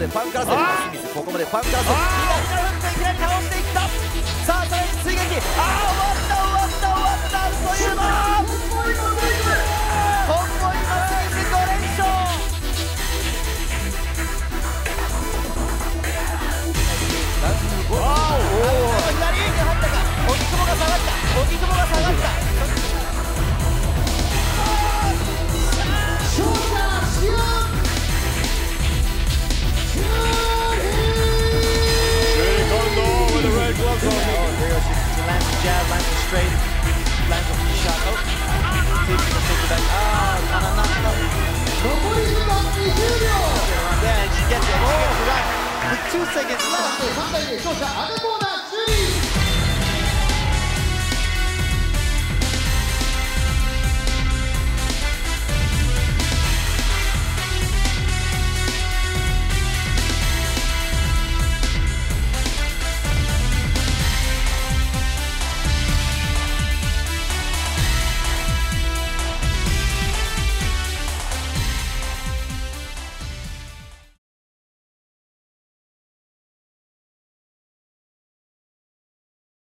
でファンカラセルスミス、ここまでファンカラセルいきなり倒していった。さあさらに追撃、終わったというのはコンボイマスミス5連勝。左に入ったか、荻窪が下がった。Lands a jab, lands a straight, lands a shot. Oh, takes the back. Yeah, and she gets it. She gets it right. With 2 seconds left.